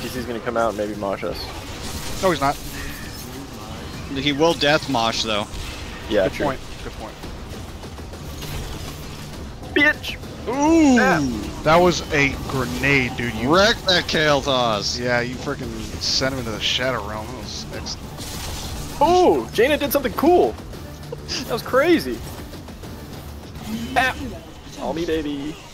TC's gonna come out and maybe mosh us. No, he's not. He will death mosh though. Yeah, Good true. point. Good point. Bitch! Ooh! That was a grenade, dude. You Wreck that Kael'thas. Yeah, you freaking sent him into the Shadow Realm. That was excellent. Oh, Jaina did something cool. That was crazy. Ah. All me, baby.